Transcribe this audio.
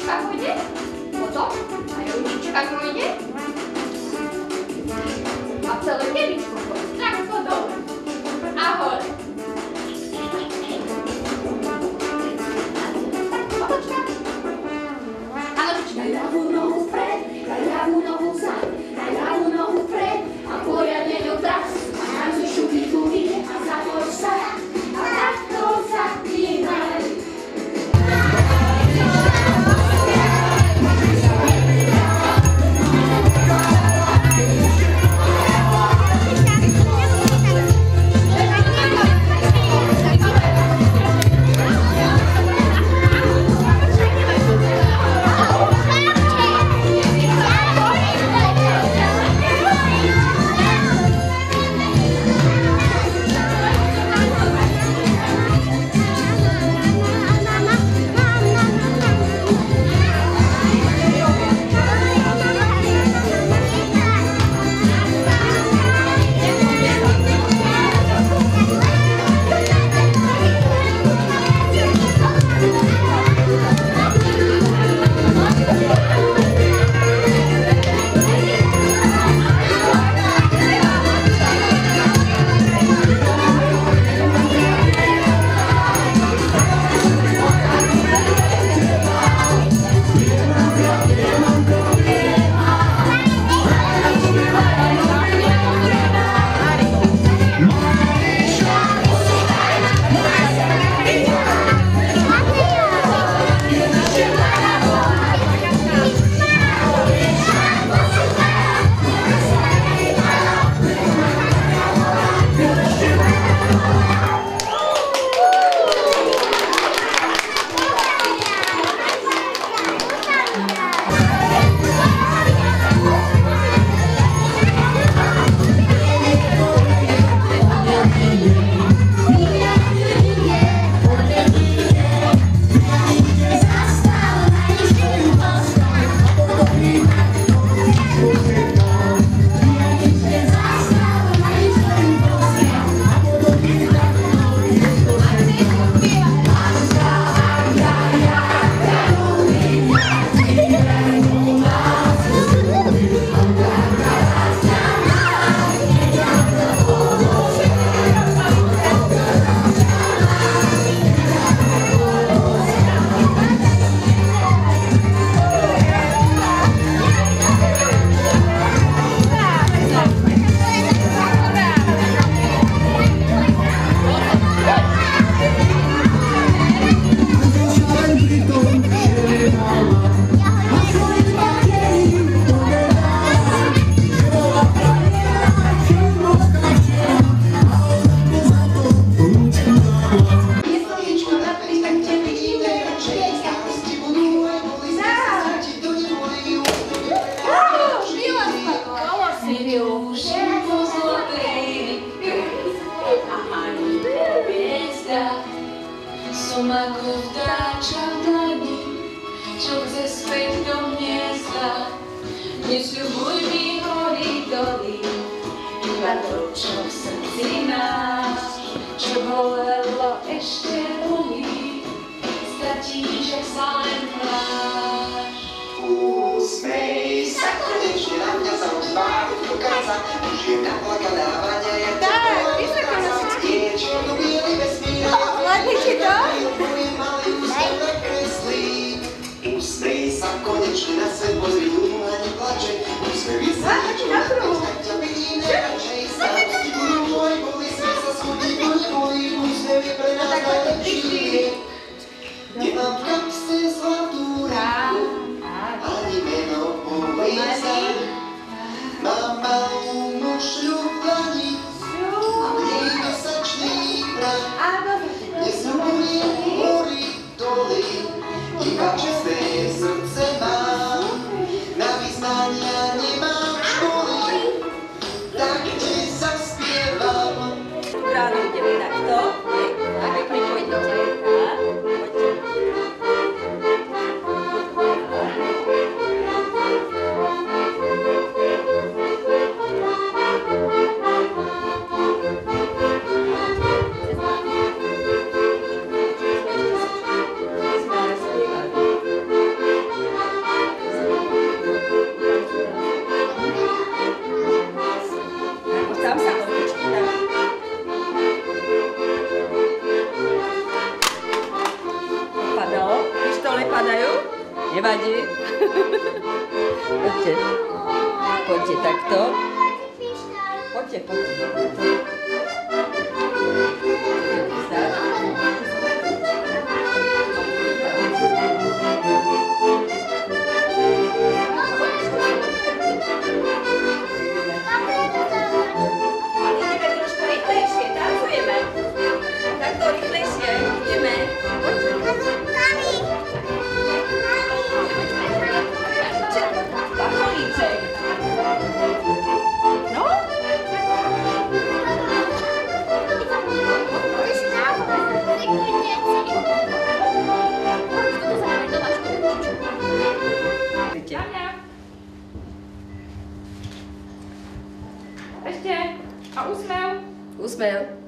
ručička pôjde, potom aj ručička pôjde a celé kebičko pôjde. Takto dole a hore. Otočka. A nožička. Daj ľavú nohu vpred, daj ľavú nohu vzad, daj ľavú nohu vpred a poriadne ňou tras. A tancuj šuky tuky a zatvor sa a takto zapínaj. Som ako vtáča v dlani, čo chce späť do hniezda. Nesľubuj mi hory doly, iba to, čo v srdci máš. Čo bolelo, ešte bolí, stratíš, ak sa len hláš. Usmej sa konečne, na mňa sa už tvár dokáza. Už je naplakaná vaňa, jak to dokáza. Je čierno-bielý vesmír, usmej sa konečne, na svet pozri, ľudí ma neplače. Usmej vysadí, čo na to, tak ťa vidím najradšej. Starosti budú môj, boli sme sa súdiť, to neboli. Usmej je pre nás najlepší. Nemám v kapse zlatú rybku, ani meno povieca. Mám malú mušľu v dlani a v nej mesačný prach. Nesľubujem hory doly, iba čisté srdce mám. Na vyznania nemám školy, tak ti zaspievam. Ráno ideme takto, a pekne pôjdete. Nevadí? Poďte. Poďte takto. Poďte, poďte. Ideme trošku rýchlejšie, tancujeme. Takto rýchlejšie, ideme. Pacholíček. No? Poďte. Tania. Ešte. A úsmev. Úsmev.